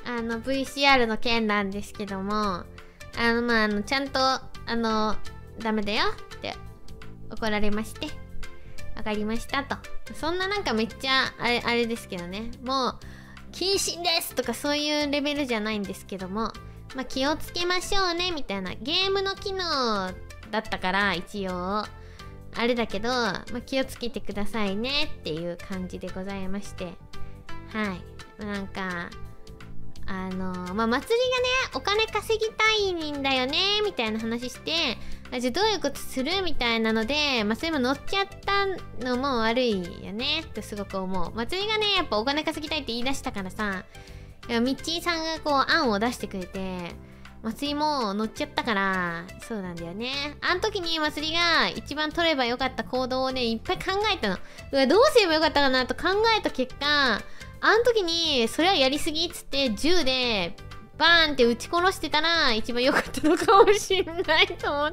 VCR の件なんですけども、ちゃんと、ダメだよって怒られまして、わかりましたと。そんななんかめっちゃ、あれですけどね。もう、謹慎ですとかそういうレベルじゃないんですけども、まあ気をつけましょうねみたいな、ゲームの機能だったから一応、あれだけど、まあ、気をつけてくださいねっていう感じでございまして。はい。なんか、まあ、祭りがね、お金稼ぎたいんだよね、みたいな話して、じゃあどういうことするみたいなので、まあ、それも乗っちゃったのも悪いよね、ってすごく思う。祭りがね、やっぱお金稼ぎたいって言い出したからさ、ミッチーさんがこう、案を出してくれて、祭りも乗っちゃったから、そうなんだよね。あの時に祭りが一番取ればよかった行動をね、いっぱい考えたの。どうすればよかったかなと考えた結果、あの時に、それはやりすぎっつって銃でバーンって撃ち殺してたら一番良かったのかもしんないと思って。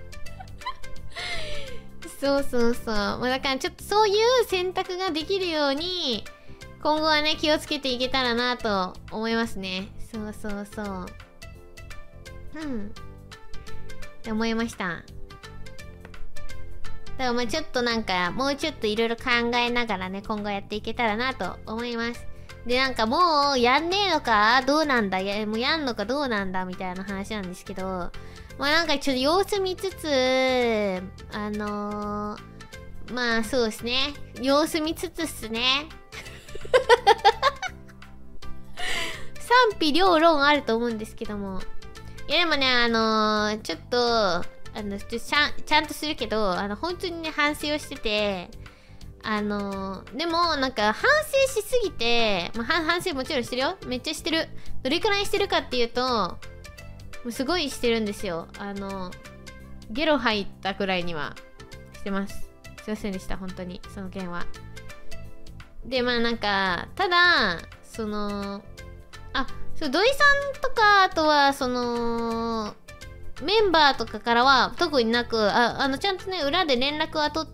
そうそうそう。まあだからちょっとそういう選択ができるように、今後はね、気をつけていけたらなと思いますね。そうそうそう。って思いました。だからまあちょっとなんか、もうちょっといろいろ考えながらね、今後やっていけたらなと思います。で、なんかもう、やんねえのかどうなんだもうやんのかどうなんだみたいな話なんですけど、まあなんかちょっと様子見つつ、まあそうですね。様子見つつっすね。賛否両論あると思うんですけども。いやでもね、ちょっと、ちゃんとするけど、本当にね、反省をしてて、でも、なんか、反省しすぎて、まあ、反省もちろんしてるよ。めっちゃしてる。どれくらいしてるかっていうと、もうすごいしてるんですよ。ゲロ吐いたくらいにはしてます。すいませんでした、本当に。その件は。で、まあなんか、ただ、土井さんとか、あとは、メンバーとかからは特になく、ちゃんとね、裏で連絡は取って、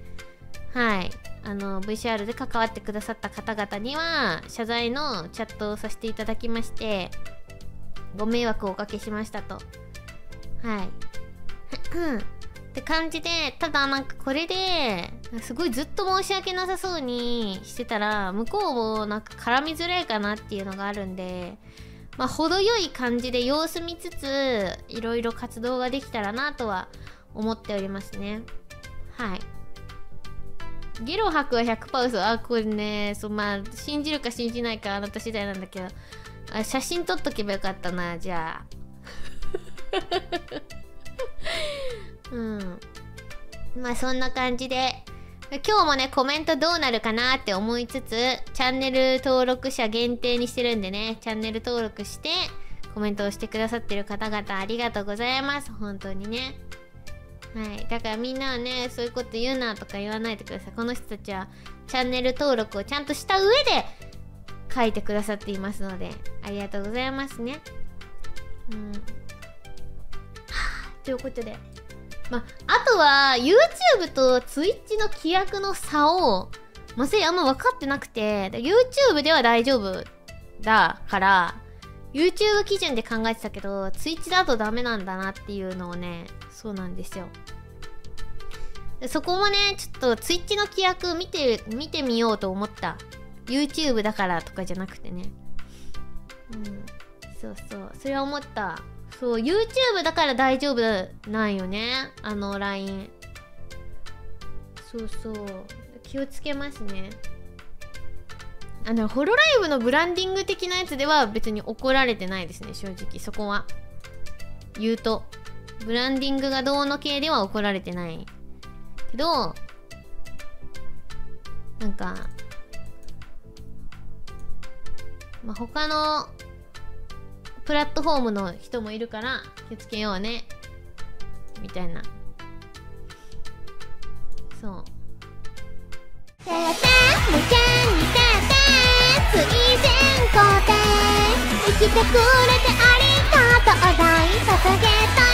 はい、VCR で関わってくださった方々には、謝罪のチャットをさせていただきまして、ご迷惑をおかけしましたと。はい。って感じで、ただなんかこれで、すごいずっと申し訳なさそうにしてたら、向こうもなんか絡みづらいかなっていうのがあるんで、まあ、程よい感じで様子見つつ、いろいろ活動ができたらなとは思っておりますね。はい。ゲロ吐くは 100% 嘘。これね、まあ、信じるか信じないかあなた次第なんだけど、写真撮っとけばよかったな、じゃあ。まあ、そんな感じで、今日もね、コメントどうなるかなって思いつつ、チャンネル登録者限定にしてるんでね、チャンネル登録して、コメントをしてくださってる方々ありがとうございます。本当にね。はい。だからみんなはね、そういうこと言うなとか言わないでください。この人たちは、チャンネル登録をちゃんとした上で、書いてくださっていますので、ありがとうございますね。ということで。まあとは、YouTube と Twitch の規約の差を、まさにあんま分かってなくて、YouTube では大丈夫だから、YouTube 基準で考えてたけど、Twitch だとダメなんだなっていうのをね、そうなんですよ。そこもね、ちょっと Twitch の規約見てみようと思った。YouTube だからとかじゃなくてね。そうそう。それは思った。そう、YouTube だから大丈夫なんよね。LINE。そうそう。気をつけますね。ホロライブのブランディング的なやつでは別に怒られてないですね、正直。そこは。言うと。ブランディングがどうの系では怒られてない。けど、なんか、まあ、他の、プラットフォームの人もいるから気をつけようねみたいな。そう。無限に推薦校で生きてくれてありがとう大捧げた